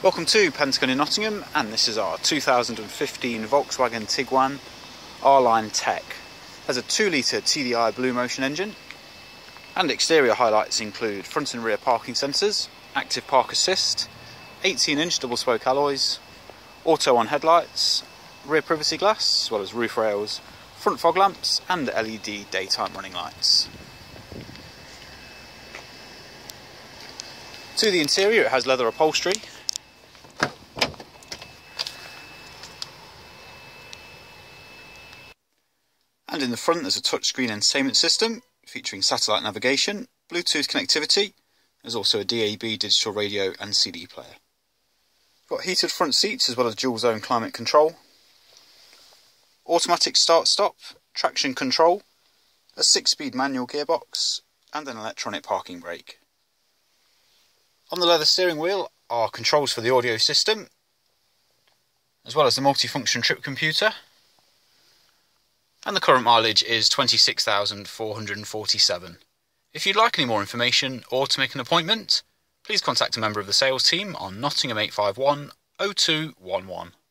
Welcome to Pentagon in Nottingham, and this is our 2015 Volkswagen Tiguan R-Line Tech. It has a 2-litre TDI Bluemotion engine, and exterior highlights include front and rear parking sensors, active park assist, 18-inch double spoke alloys, auto on headlights, rear privacy glass, as well as roof rails, front fog lamps and LED daytime running lights. To the interior, it has leather upholstery, and in the front there's a touchscreen entertainment system featuring satellite navigation, Bluetooth connectivity. There's also a DAB digital radio and CD player. Got heated front seats as well as dual zone climate control, automatic start-stop, traction control, a 6-speed manual gearbox and an electronic parking brake. On the leather steering wheel are controls for the audio system, as well as the multifunction trip computer. And the current mileage is 26,447. If you'd like any more information or to make an appointment, please contact a member of the sales team on Nottingham 851 0211.